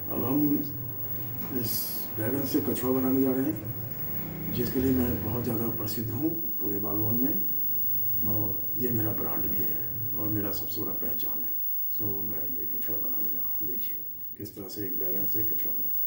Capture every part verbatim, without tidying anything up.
अब हम इस बैगन से कछुआ बनाने जा रहे हैं, जिसके लिए मैं बहुत ज़्यादा प्रसिद्ध हूँ पूरे बालवन में, और ये मेरा ब्रांड भी है और मेरा सबसे बड़ा पहचान है। सो मैं ये कछुआ बनाने जा रहा हूँ। देखिए किस तरह से एक बैगन से कछुआ बनता है।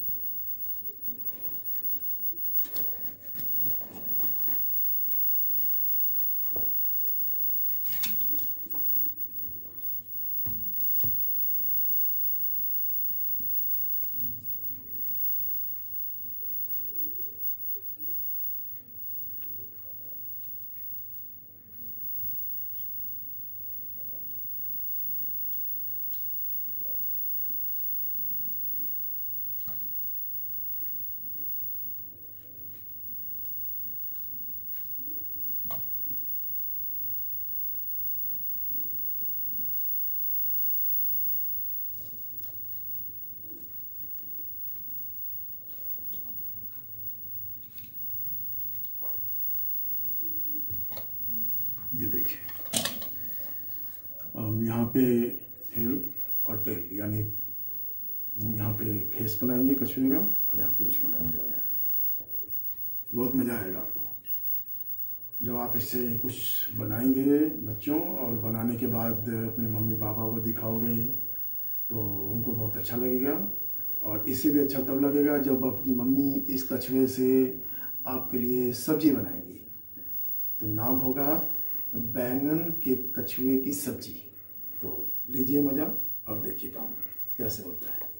ये देखिए, अब यहाँ पे हेल और टेल, यानी यहाँ पे फेस बनाएंगे कछुए का, और यहाँ पूंछ बनाने जा रहे हैं। बहुत मज़ा आएगा आपको जब आप इससे कुछ बनाएंगे बच्चों, और बनाने के बाद अपने मम्मी पापा को दिखाओगे तो उनको बहुत अच्छा लगेगा। और इससे भी अच्छा तब लगेगा जब आपकी मम्मी इस कछुए से आपके लिए सब्जी बनाएंगी, तो नाम होगा बैंगन के कछुए की सब्जी। तो लीजिए मज़ा और देखिए काम कैसे होता है।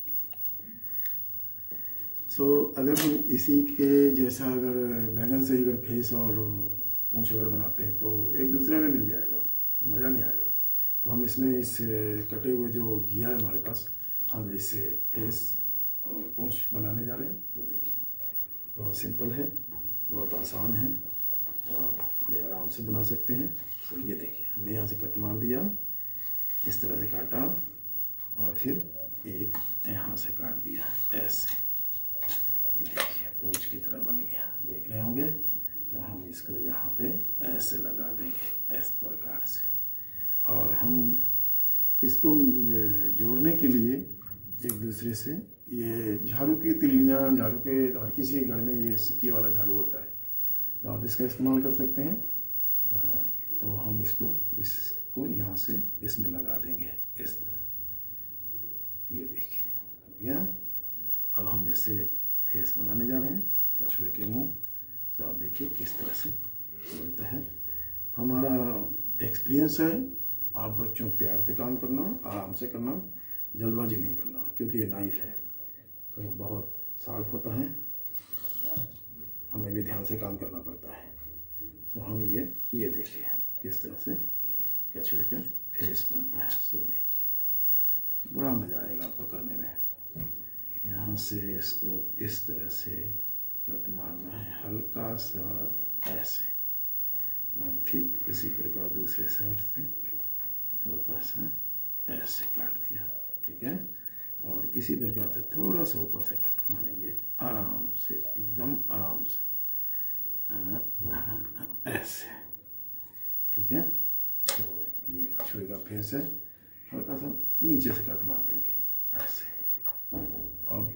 सो so, अगर हम इसी के जैसा अगर बैंगन से अगर फेस और पूंछ अगर बनाते हैं तो एक दूसरे में मिल जाएगा, मज़ा नहीं आएगा। तो हम इसमें इस कटे हुए जो घिया है हमारे पास, हम इससे फेस और पूंछ बनाने जा रहे हैं। तो देखिए बहुत सिंपल है, बहुत आसान है, आप बड़े आराम से बना सकते हैं। तो ये देखिए हमने यहाँ से कट मार दिया, इस तरह से काटा, और फिर एक यहाँ से काट दिया ऐसे। ये देखिए पूंछ की तरह बन गया, देख रहे होंगे। तो हम इसको यहाँ पे ऐसे लगा देंगे इस प्रकार से, और हम इसको जोड़ने के लिए एक दूसरे से, ये झाड़ू की तिल्लियाँ, झाड़ू के हर किसी घर में ये सिक्के वाला झाड़ू होता है, तो आप इसका इस्तेमाल कर सकते हैं। तो हम इसको इसको यहाँ से इसमें लगा देंगे इस तरह। ये देखिए या अब हम इससे एक फेस बनाने जा रहे हैं कछुए के मुंह। तो आप देखिए किस तरह से बनता है। हमारा एक्सपीरियंस है, आप बच्चों प्यार से काम करना, आराम से करना, जल्दबाजी नहीं करना, क्योंकि ये नाइफ है तो बहुत शार्प होता है, हमें भी ध्यान से काम करना पड़ता है। तो हम ये ये देखिए किस तरह से कछुए का फेस बनता है। सो देखिए बड़ा मज़ा आएगा आपको करने में। यहाँ से इसको इस तरह से कट मारना है, हल्का सा ऐसे, और ठीक इसी प्रकार दूसरे साइड से हल्का सा ऐसे काट दिया, ठीक है। और इसी प्रकार से थोड़ा सा ऊपर से कट मारेंगे, आराम से, एकदम आराम से ऐसे, ठीक है। तो ये कछुए का फेस है, हल्का सा नीचे से कट मार देंगे ऐसे। और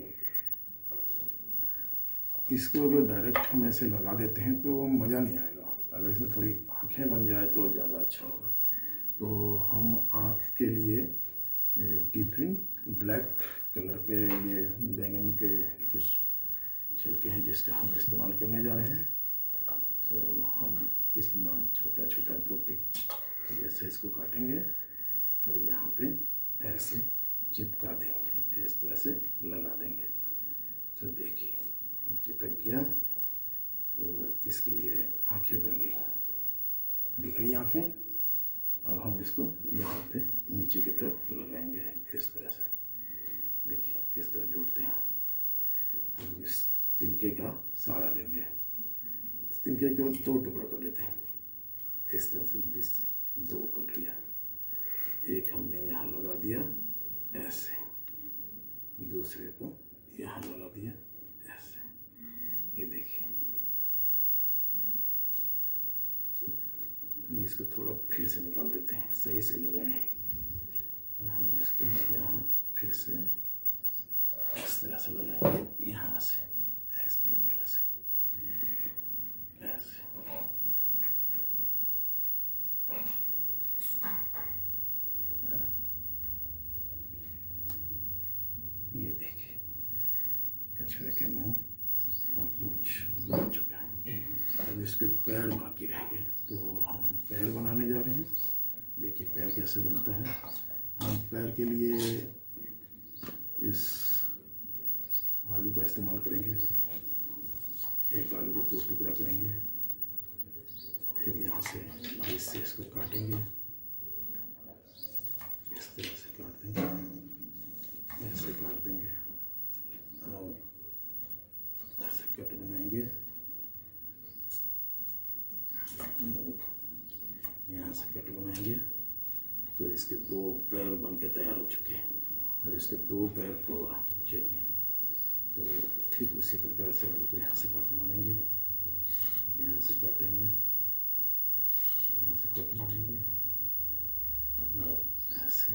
इसको अगर डायरेक्ट हम ऐसे लगा देते हैं तो मज़ा नहीं आएगा, अगर इसमें थोड़ी आँखें बन जाए तो ज़्यादा अच्छा होगा। तो हम आँख के लिए डिफरेंट ब्लैक कलर के ये बैंगन के कुछ छिलके हैं जिसका हम इस्तेमाल करने जा रहे हैं। तो हम इतना छोटा छोटा दो टिक जैसे इसको काटेंगे और यहाँ पे ऐसे चिपका देंगे, इस तरह से लगा देंगे। तो देखिए चिपक गया, तो इसकी ये आँखें बन गई, दिख रही आँखें। और हम इसको यहाँ पे नीचे की तरफ लगाएंगे इस तरह से। देखिए किस तरह जोड़ते हैं। हम इस तिनके का सहारा लेंगे, तिनके के बाद दो टुकड़ा कर लेते हैं इस तरह से, बीस से दो कर लिया। एक हमने यहाँ लगा दिया ऐसे, दूसरे को यहाँ लगा दिया ऐसे। ये देखिए इसको थोड़ा फिर से निकाल देते हैं, सही से लगाने। हम इसको यहाँ फिर से इस तरह से लगाएंगे यहाँ से, इस प्रकार से ऐसे। ये देखिए कछुए के मुंह और पूंछ बन चुका है। अब इसके पैर बाकी रह गए, तो हम पैर बनाने जा रहे हैं। देखिए पैर कैसे बनता है। हम पैर के लिए इस आलू का इस्तेमाल करेंगे। एक आलू को दो टुकड़ा करेंगे, फिर यहाँ से बीच से इसको काटेंगे, इस तरह से काट देंगे, ऐसे काट देंगे और ऐसे कट बनाएंगे। यहाँ से कट बनाएंगे तो इसके दो पैर बन के तैयार हो चुके हैं। और इसके दो पैर को चाहिए, तो ठीक उसी प्रकार से आलू को यहाँ से कट मारेंगे, यहाँ से काटेंगे, यहाँ से कट मारेंगे और ऐसे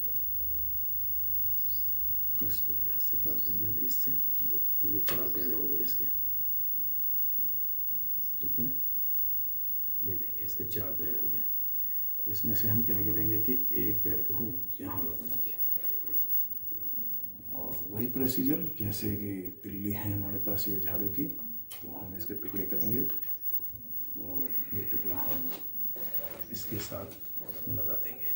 इस प्रकार से काट देंगे बीच से दो। तो ये चार पैर हो गए इसके, ठीक है। ये देखिए इसके चार पैर हो गए। इसमें से हम क्या करेंगे कि एक पैर को हम यहाँ लगाएंगे और वही प्रोसीजर जैसे कि तिल्ली है हमारे पास ये झाड़ू की, तो हम इसके टुकड़े करेंगे और ये टुकड़ा हम इसके साथ लगा देंगे।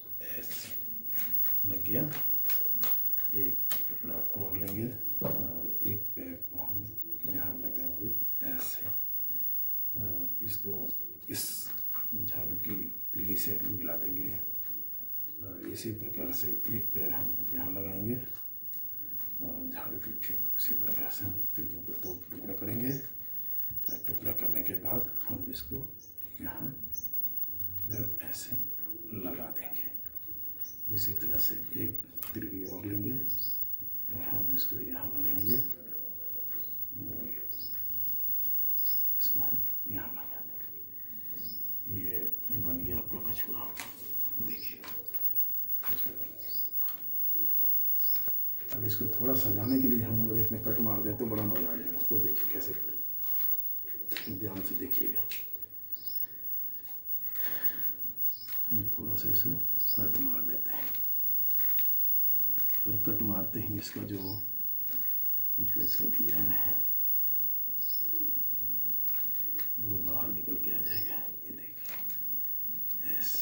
ऐसे लग गया। एक टुकड़ा और लेंगे और एक पैर को हम यहाँ लगाएंगे ऐसे। इसको इस झाड़ू की तिल्ली से मिला देंगे और इसी प्रकार से एक पैर हम यहाँ लगाएंगे और झाड़ू की ठीक उसी प्रकार से हम तिल्लियों को दो टुकड़ा करेंगे। और टुकड़ा करने के बाद हम इसको यहाँ पर ऐसे लगा देंगे। इसी तरह से एक तिल्ली और लेंगे और हम इसको यहाँ लगाएंगे, इसको हम यहाँ लगा देंगे। ये बन गया आपका कछुआ। देखिए कछुआ बन गया। अब इसको थोड़ा सजाने के लिए हम अगर इसमें कट मार दें तो बड़ा मजा आ जाएगा। उसको देखिए कैसे कट, ध्यान से देखिएगा। थोड़ा सा इसमें कट मार देते हैं और कट मारते ही इसका जो जो इसका डिजाइन है वो बाहर निकल के आ जाएगा। ये देखिए ऐसे।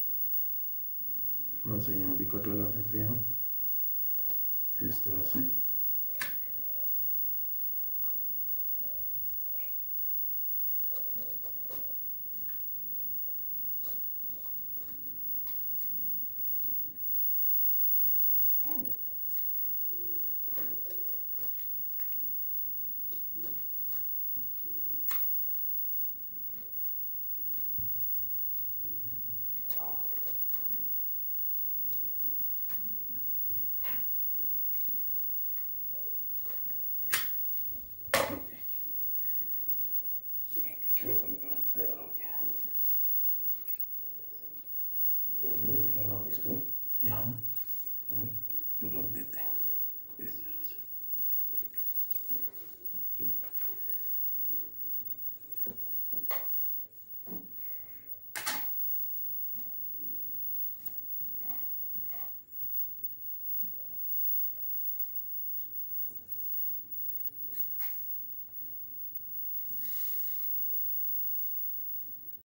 थोड़ा सा यहाँ भी कट लगा सकते हैं हम इस तरह से।